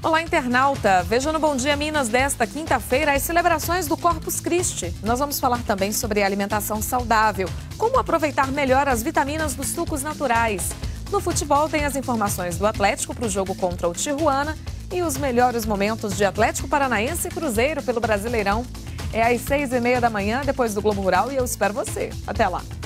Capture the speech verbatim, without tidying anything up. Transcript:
Olá, internauta! Veja no Bom Dia Minas desta quinta-feira as celebrações do Corpus Christi. Nós vamos falar também sobre alimentação saudável, como aproveitar melhor as vitaminas dos sucos naturais. No futebol tem as informações do Atlético para o jogo contra o Tijuana e os melhores momentos de Atlético Paranaense e Cruzeiro pelo Brasileirão. É às seis e meia da manhã, depois do Globo Rural, e eu espero você. Até lá!